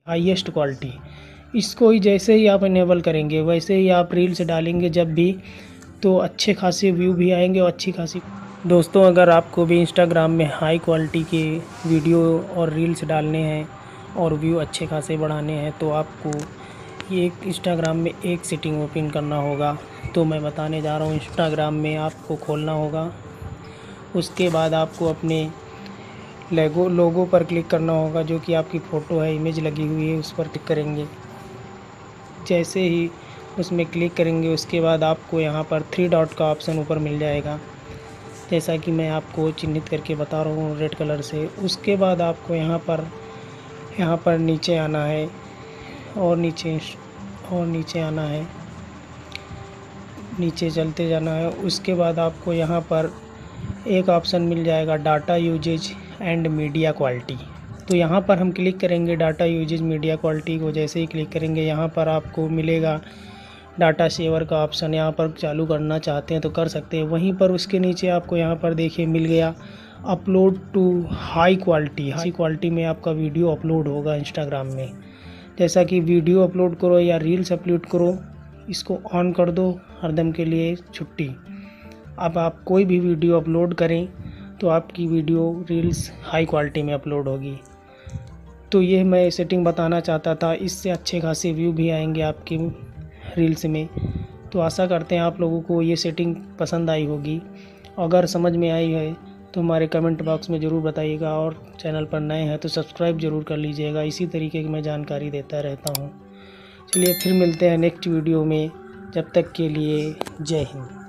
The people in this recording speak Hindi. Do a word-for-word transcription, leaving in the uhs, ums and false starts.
Highest quality. इसको ही जैसे ही आप इनेबल करेंगे वैसे ही आप रील्स डालेंगे जब भी, तो अच्छे खासे व्यू भी आएंगे और अच्छी खासी। दोस्तों, अगर आपको भी इंस्टाग्राम में हाई क्वालिटी के वीडियो और रील्स डालने हैं और व्यू अच्छे खासे बढ़ाने हैं तो आपको ये एक इंस्टाग्राम में एक सेटिंग ओपन करना होगा। तो मैं बताने जा रहा हूँ, इंस्टाग्राम में आपको खोलना होगा। उसके बाद आपको अपने लोगो लोगो पर क्लिक करना होगा, जो कि आपकी फ़ोटो है, इमेज लगी हुई है, उस पर क्लिक करेंगे। जैसे ही उसमें क्लिक करेंगे उसके बाद आपको यहाँ पर थ्री डॉट का ऑप्शन ऊपर मिल जाएगा, जैसा कि मैं आपको चिन्हित करके बता रहा हूँ रेड कलर से। उसके बाद आपको यहाँ पर यहाँ पर नीचे आना है और नीचे और नीचे आना है, नीचे चलते जाना है। उसके बाद आपको यहाँ पर एक ऑप्शन मिल जाएगा data usage and media quality. तो यहाँ पर हम क्लिक करेंगे डाटा यूजेज मीडिया क्वालिटी को। जैसे ही क्लिक करेंगे यहाँ पर आपको मिलेगा डाटा सेवर का ऑप्शन। यहाँ पर चालू करना चाहते हैं तो कर सकते हैं। वहीं पर उसके नीचे आपको यहाँ पर देखिए मिल गया upload to high quality. High quality में आपका वीडियो अपलोड होगा इंस्टाग्राम में। जैसा कि वीडियो अपलोड करो या रील्स अपलोड करो, इसको ऑन कर दो, हरदम के लिए छुट्टी। अब आप कोई भी वीडियो अपलोड करें तो आपकी वीडियो रील्स हाई क्वालिटी में अपलोड होगी। तो ये मैं सेटिंग बताना चाहता था, इससे अच्छे खासे व्यू भी आएंगे आपकी रील्स में। तो आशा करते हैं आप लोगों को ये सेटिंग पसंद आई होगी। अगर समझ में आई है तो हमारे कमेंट बॉक्स में ज़रूर बताइएगा, और चैनल पर नए हैं तो सब्सक्राइब ज़रूर कर लीजिएगा। इसी तरीके की मैं जानकारी देता रहता हूँ। चलिए फिर मिलते हैं नेक्स्ट वीडियो में, जब तक के लिए जय हिंद।